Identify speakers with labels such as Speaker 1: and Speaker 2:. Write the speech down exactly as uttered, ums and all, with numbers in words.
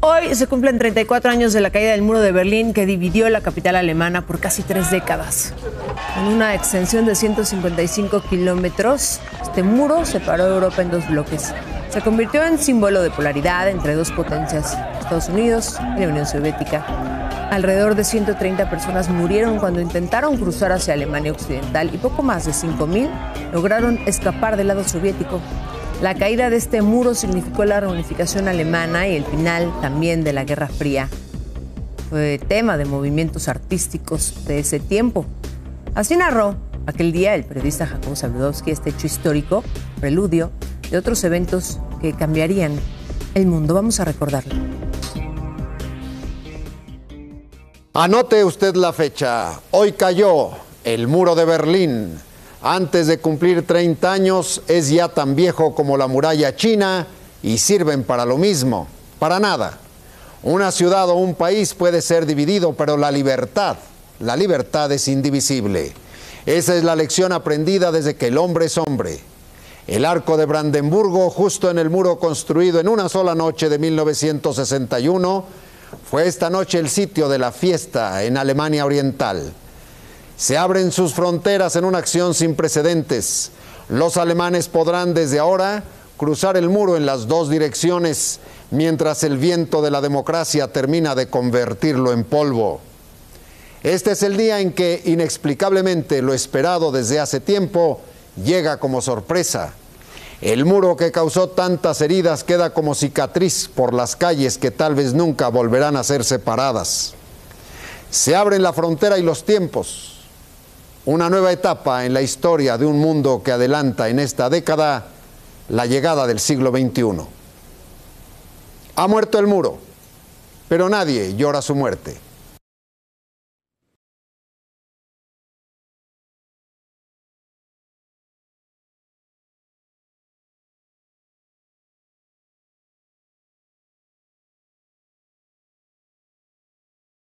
Speaker 1: Hoy se cumplen treinta y cuatro años de la caída del muro de Berlín, que dividió la capital alemana por casi tres décadas. En una extensión de ciento cincuenta y cinco kilómetros, este muro separó a Europa en dos bloques. Se convirtió en símbolo de polaridad entre dos potencias, Estados Unidos y la Unión Soviética. Alrededor de ciento treinta personas murieron cuando intentaron cruzar hacia Alemania Occidental y poco más de cinco mil lograron escapar del lado soviético. La caída de este muro significó la reunificación alemana y el final también de la Guerra Fría. Fue tema de movimientos artísticos de ese tiempo. Así narró aquel día el periodista Jacobo Zabludovsky este hecho histórico, preludio de otros eventos que cambiarían el mundo. Vamos a recordarlo.
Speaker 2: Anote usted la fecha. Hoy cayó el muro de Berlín. Antes de cumplir treinta años, es ya tan viejo como la muralla china y sirven para lo mismo, para nada. Una ciudad o un país puede ser dividido, pero la libertad, la libertad es indivisible. Esa es la lección aprendida desde que el hombre es hombre. El Arco de Brandenburgo, justo en el muro construido en una sola noche de mil novecientos sesenta y uno, fue esta noche el sitio de la fiesta en Alemania Oriental. Se abren sus fronteras en una acción sin precedentes. Los alemanes podrán desde ahora cruzar el muro en las dos direcciones, mientras el viento de la democracia termina de convertirlo en polvo. Este es el día en que, inexplicablemente, lo esperado desde hace tiempo llega como sorpresa. El muro que causó tantas heridas queda como cicatriz por las calles que tal vez nunca volverán a ser separadas. Se abren la frontera y los tiempos. Una nueva etapa en la historia de un mundo que adelanta en esta década la llegada del siglo veintiuno. Ha muerto el muro, pero nadie llora su muerte.